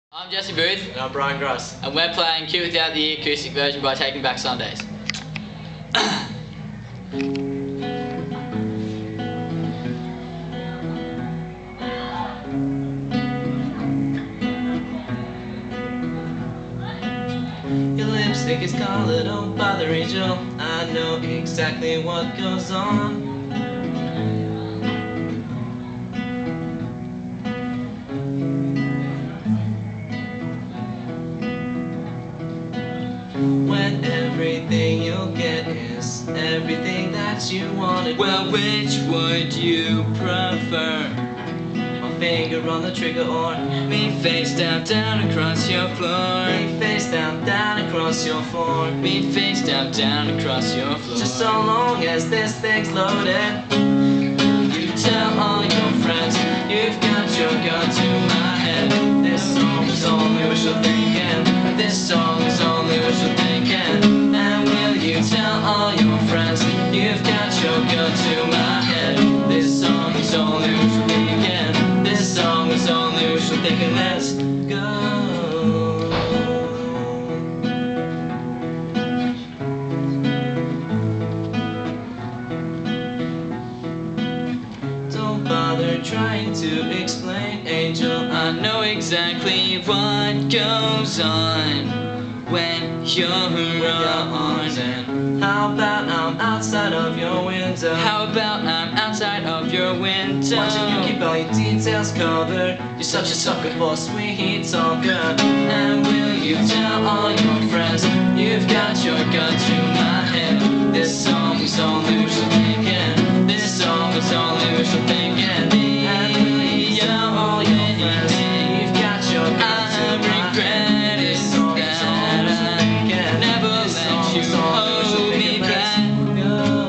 I'm Jesse Booth. And I'm Brian Gross. And we're playing Cute Without the E acoustic version by Taking Back Sundays. Your lipstick is colored, don't bother, Angel. I know exactly what goes on. When everything you'll get is everything that you wanted. Well, which would you prefer? My finger on the trigger or Me face down, down across your floor. me face down, down across your floor. Me face down, down across your floor. Just so long as this thing's loaded. You tell all your friends you've got your gun to my head. This song is only wishful thinking. This song is only wishful thinking. And will you tell all your friends you've got your gun to my head? This song is only wishful thinking. This song is only wishful thinking. Let's go. Don't bother trying to explain, Angel. I know exactly what goes on when you're around. And How about I'm outside of your window? how about I'm outside of your window? Watching you keep all your details covered. You're such a sucker for sweet talker. And will you tell all your friends you've got your gun to my head? This song is only wishful thinking. This song is only wishful thinking. And will you tell all your friends you've got your gun to my head? This song is only wishful thinking. Never This let song you is only wishful hold me thinking. Let's back. go.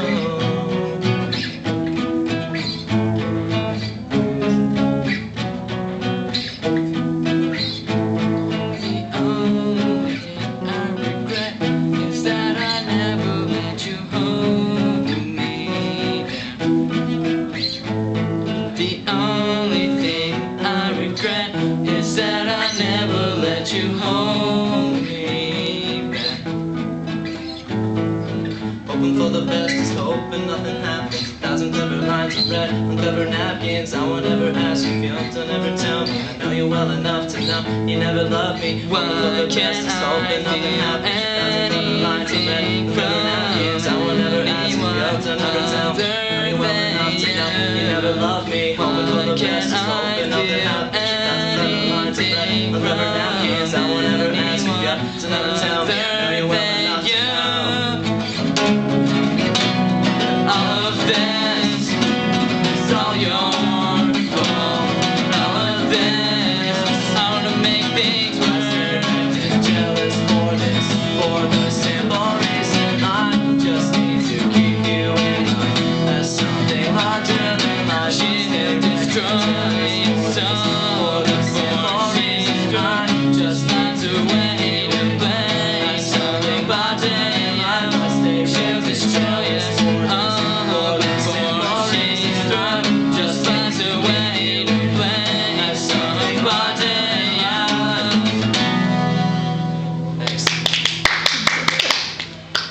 The only thing I regret is that I never let you hold me down. The only thing I regret is that I never let you hold me back. Hoping for the best is hoping nothing happens. 1,000 clever lines of red on clever napkins. I won't ever ask you, don't ever tell me. I know you well enough to know you never loved me. Hoping for the best is hoping nothing happens. 1,000 clever lines of red on clever napkins. I won't ever ask you, don't ever tell me. I know you well enough to know you never loved me. Hoping for the best is hoping nothing happens. 1,000 clever lines of red on clever napkins. I won't ever ask you, don't ever tell me. I know you well enough to know. All of this is all your fault. All of this, I wanna make things worse. Jealous for this, for the simple reason I just need to keep you in mind. There's something larger than life. She's destroyed.